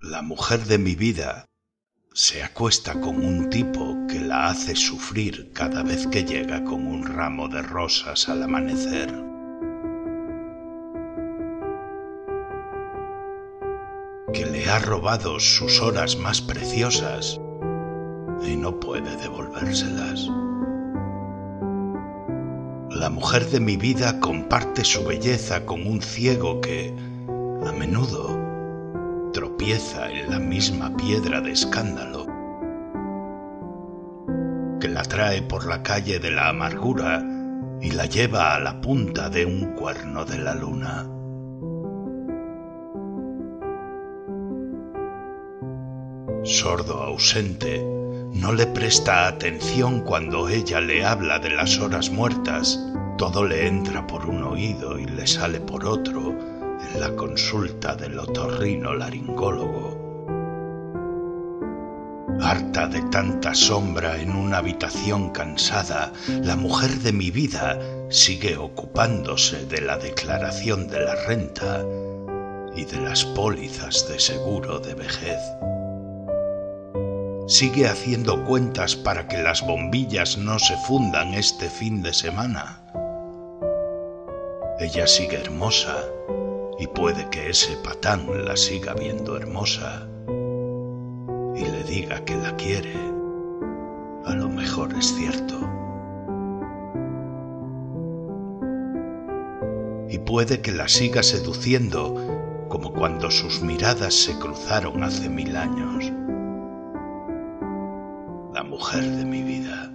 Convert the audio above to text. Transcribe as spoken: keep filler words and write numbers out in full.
La mujer de mi vida se acuesta con un tipo que la hace sufrir cada vez que llega con un ramo de rosas al amanecer. Que le ha robado sus horas más preciosas y no puede devolvérselas. La mujer de mi vida comparte su belleza con un ciego que, a menudo, tropieza en la misma piedra de escándalo, que la trae por la calle de la amargura y la lleva a la punta de un cuerno de la luna. Sordo ausente, no le presta atención cuando ella le habla de las horas muertas. Todo le entra por un oído y le sale por otro en la consulta del otorrinolaringólogo. Harta de tanta sombra en una habitación cansada, la mujer de mi vida sigue ocupándose de la declaración de la renta y de las pólizas de seguro de vejez. Sigue haciendo cuentas para que las bombillas no se fundan este fin de semana. Ella sigue hermosa y puede que ese patán la siga viendo hermosa y le diga que la quiere. A lo mejor es cierto. Y puede que la siga seduciendo como cuando sus miradas se cruzaron hace mil años. La mujer de mi vida.